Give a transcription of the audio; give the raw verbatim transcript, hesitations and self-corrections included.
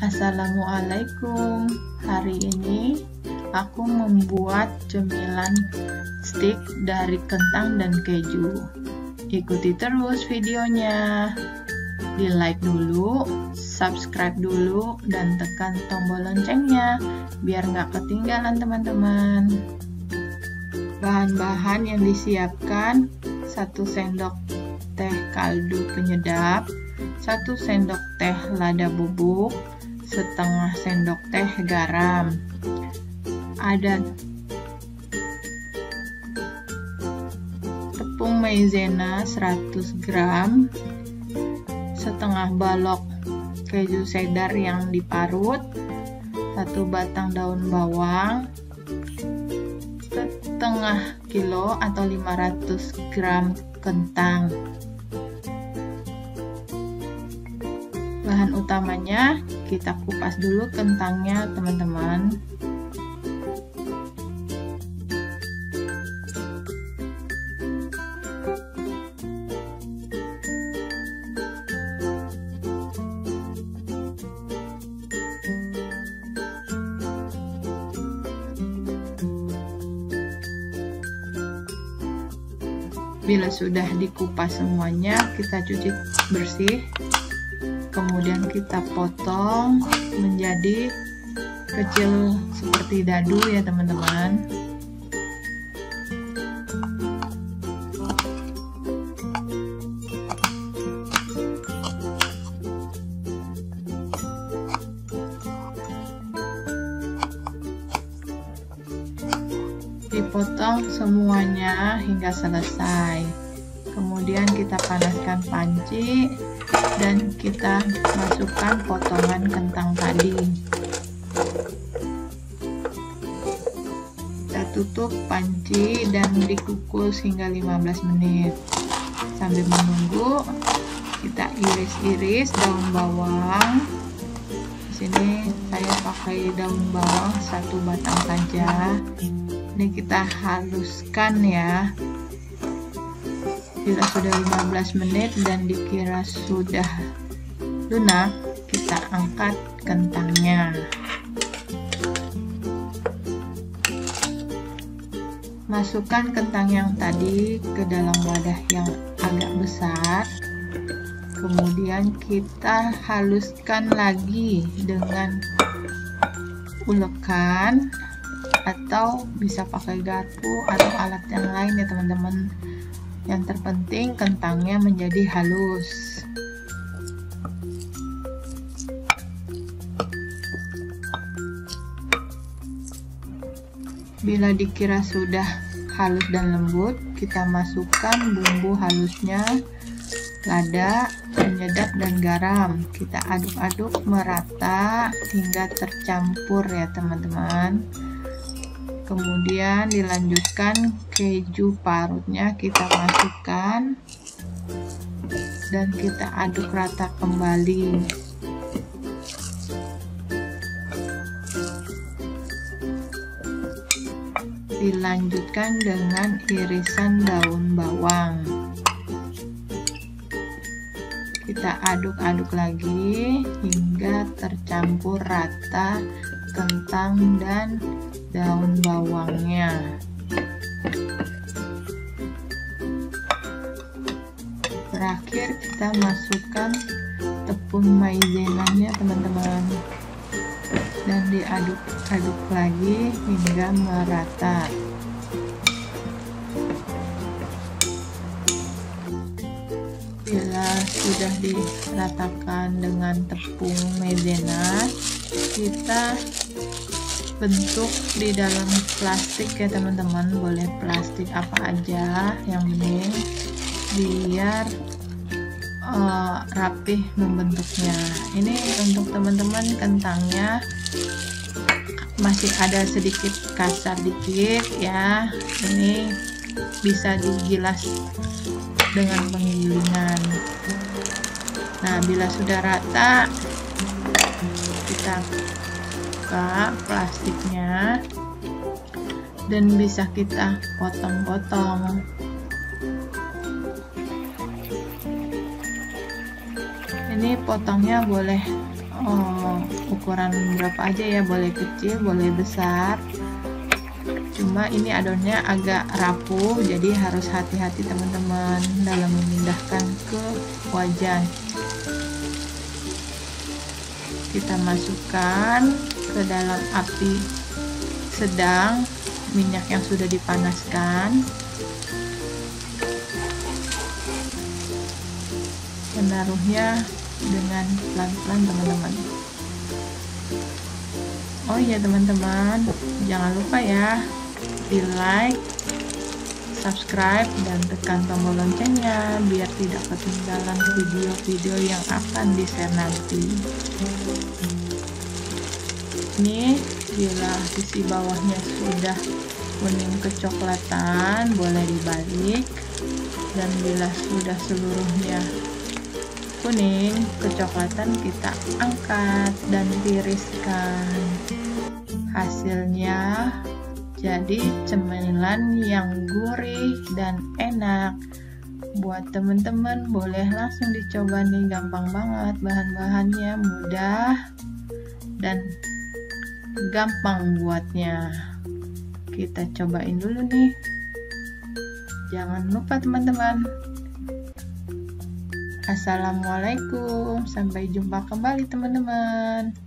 Assalamualaikum. Hari ini aku membuat cemilan stik dari kentang dan keju. Ikuti terus videonya. Di like dulu, subscribe dulu, dan tekan tombol loncengnya biar nggak ketinggalan teman-teman. Bahan-bahan yang disiapkan: satu sendok teh kaldu penyedap, satu sendok teh lada bubuk, setengah sendok teh garam, ada tepung maizena seratus gram, setengah balok keju cheddar yang diparut, satu batang daun bawang, setengah kilo atau lima ratus gram kentang. Bahan utamanya, kita kupas dulu kentangnya teman-teman. Bila sudah dikupas semuanya, kita cuci bersih. Kemudian kita potong menjadi kecil seperti dadu ya teman-teman. Dipotong semuanya hingga selesai. Kemudian kita panaskan panci dan kita masukkan potongan kentang tadi. Kita tutup panci dan dikukus hingga lima belas menit. Sambil menunggu, kita iris-iris daun bawang. Di sini saya pakai daun bawang satu batang saja. Ini kita haluskan ya. Bila sudah lima belas menit dan dikira sudah lunak, kita angkat kentangnya. Masukkan kentang yang tadi ke dalam wadah yang agak besar. Kemudian kita haluskan lagi dengan ulekan atau bisa pakai garpu atau alat yang lain ya teman-teman. Yang terpenting kentangnya menjadi halus. Bila dikira sudah halus dan lembut, kita masukkan bumbu halusnya, lada, penyedap, dan garam. Kita aduk-aduk merata hingga tercampur ya teman-teman. Kemudian dilanjutkan keju parutnya kita masukkan dan kita aduk rata kembali. Dilanjutkan dengan irisan daun bawang. Kita aduk-aduk lagi hingga tercampur rata kentang dan daun bawangnya. Terakhir kita masukkan tepung maizenanya teman-teman dan diaduk-aduk lagi hingga merata. Bila sudah diratakan dengan tepung maizena, kita bentuk di dalam plastik ya teman-teman. Boleh plastik apa aja, yang penting biar uh, rapih membentuknya. Ini untuk teman-teman kentangnya masih ada sedikit kasar dikit ya, ini bisa digilas dengan penggilingan. Nah, bila sudah rata, kita buka plastiknya dan bisa kita potong-potong. Ini potongnya boleh oh, ukuran berapa aja ya, boleh kecil boleh besar. Cuma ini adonnya agak rapuh, jadi harus hati-hati teman-teman dalam memindahkan ke wajan. Kita masukkan ke dalam api sedang minyak yang sudah dipanaskan. Menaruhnya dengan pelan-pelan teman-teman. Oh iya teman-teman, jangan lupa ya di like, subscribe, dan tekan tombol loncengnya biar tidak ketinggalan video-video yang akan di-share nanti. Ini bila sisi bawahnya sudah kuning kecoklatan, boleh dibalik, dan bila sudah seluruhnya kuning kecoklatan, kita angkat dan tiriskan. Hasilnya jadi cemilan yang gurih dan enak. Buat teman-teman boleh langsung dicoba nih, gampang banget, bahan-bahannya mudah dan gampang buatnya. Kita cobain dulu nih. Jangan lupa teman-teman. Assalamualaikum, sampai jumpa kembali teman-teman.